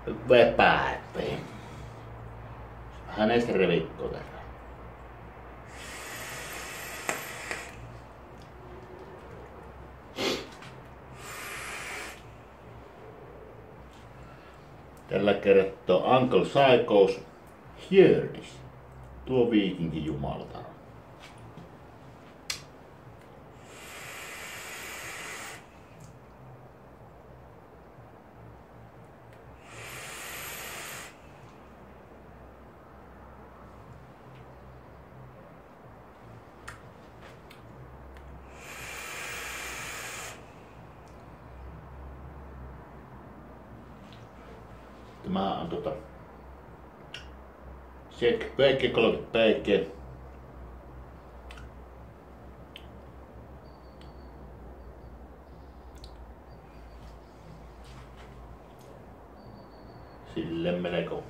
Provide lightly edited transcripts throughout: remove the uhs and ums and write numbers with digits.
Vepäät. Hänestä revikko tällä. Tällä kertoo Uncle Psychos Hjördis, tuo viikinki jumalata. Tämä on Päikki 30 päikkiä. Sille melko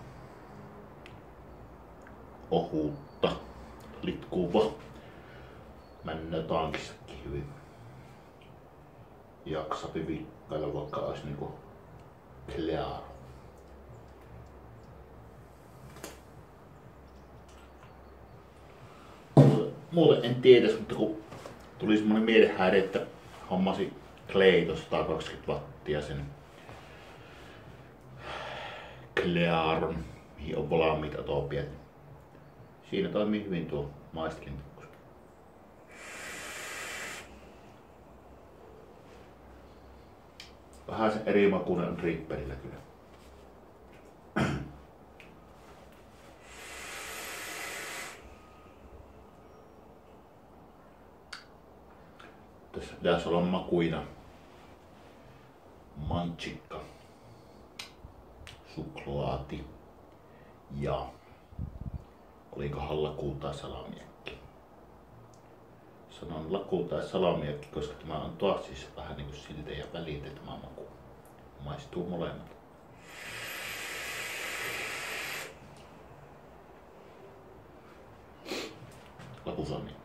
ohuutta litkuva. Männä tankissakin hyvin. Jaksapi vikkailla vaikka olisi niinku Clear. Muuten en tiedä, mutta kun tuli semmonen mielenhäire, että hommasi Clayton 120 wattia sen Clearon, mihin on valmiit atopiat. Siinä toimii hyvin tuo maistkin. Vähän se eri makuinen on Ripperillä kyllä. Tässä pitäisi olla makuina manchikka, suklaati ja olikohan lakuu tai salamiakki. Sanon lakuu tai salamiakki, koska tämä on taas siis vähän niinku siltä ja väliltä tämä maku. Maistuu molemmat. Lakusalmiakki.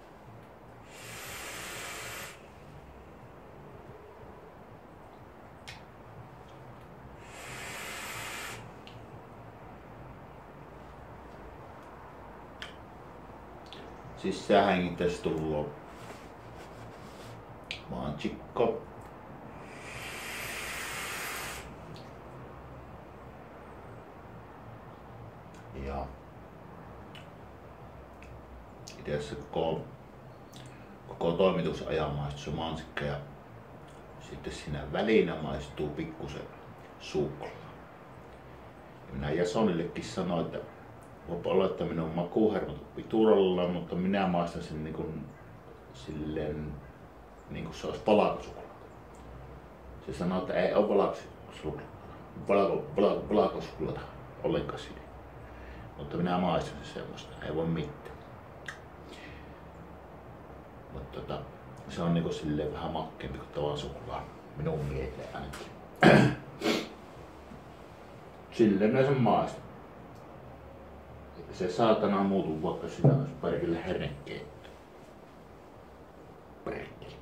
Sisään tässä tullut manchikko. Ja itse koko toimituksen ajan maistuu mansikka ja sitten siinä välinä maistuu pikkusen suklaa. Ja minä Jasonillekin sanoin, että voi olla, että minun makuuhermot pituralla, mutta minä maistan sen niin kuin, silleen, niin kuin se olisi valkosuklaa. Se sanoi, että ei ole valkosuklaata ollenkaan siinä. Mutta minä maistan sen semmoista, ei voi mitään. Mutta se on niin kuin silleen vähän makkeampi kuin tavan suklaa, minun mielestä ainakin. Silleen minä sen maistan. Se saatana muutu, vaikka siinä olisi perkele hernekeitto. Perkele.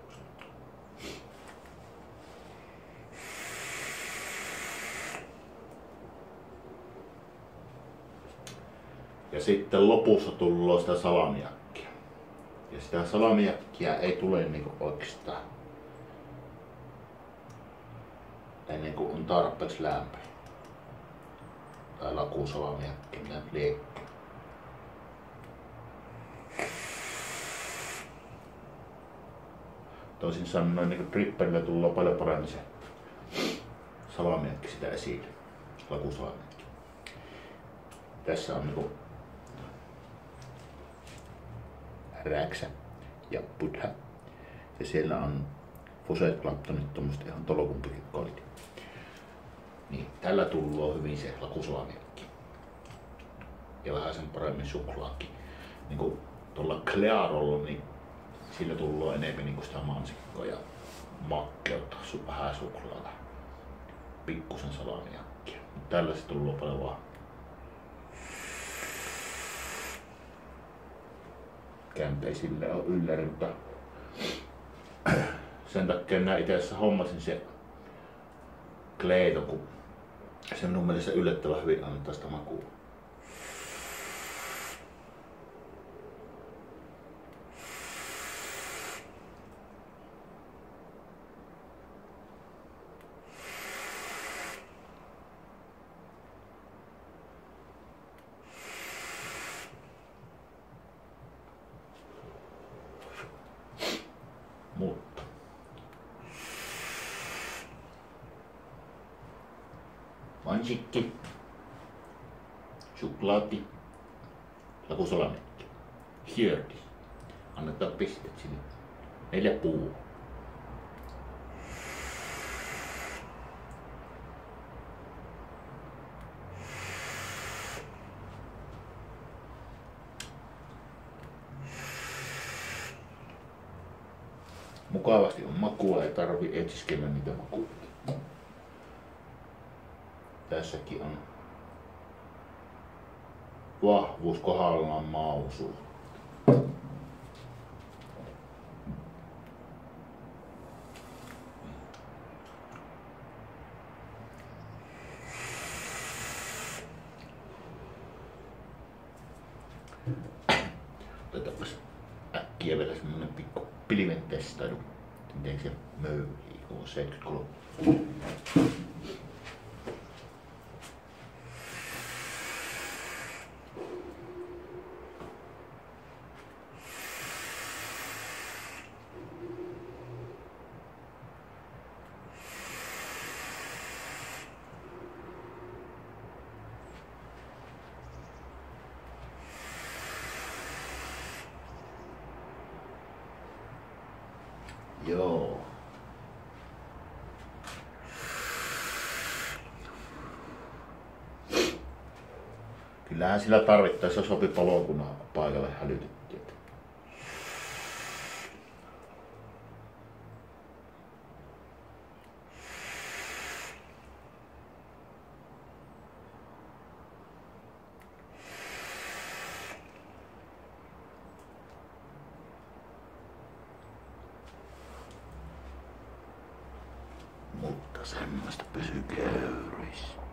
Ja sitten lopussa tulee sitä salamiakkia. Ja sitä salamiakkia ei tule niinku oikeastaan ennen kuin on tarpeeksi lämpöä. Tai lakusalamiakki, mitä nyt liekki. Toisin sanoen niin Ripperillä tulee paljon paremmin se salamiakki sitä esille, lakusalamiakki. Tässä on niinku räksä ja buddha. Ja siellä on Fosset Claptonit, tommoset ihan tolokun pikkolit. Niin, tällä tulee hyvin se lakusalamiakki. Ja vähän sen paremmin suklaakin. Niinku tuolla Clearolla, niin sillä tulee enemmän niinku sitä mansikkoa ja makkeutta, vähän suklaata, pikkusen salamiakkia. Tällä se tulee paljon vaan kämpei sille on ylläri, mutta sen takia minä itse asiassa hommasin se Clayton, kun Se minun mielestä yllättävän hyvin antaa sitä makua. Mutta mansikki, suklaati, lakusalametti, hjördi. Annetaan pisteet sinne. 4 puu. Mukavasti on makua, ei tarvi etsiskellä niitä makuja. Tässäkin on vahvuus kohdallaan mausu. Otetaanpas äkkiä vielä semmonen pikku pilven testailu. Miten se möyhii K73. Joo. Kyllähän sillä tarvittaessa sopi palokunnan paikalle hälytettiin. Mutta semmoista pysyy köyrissä.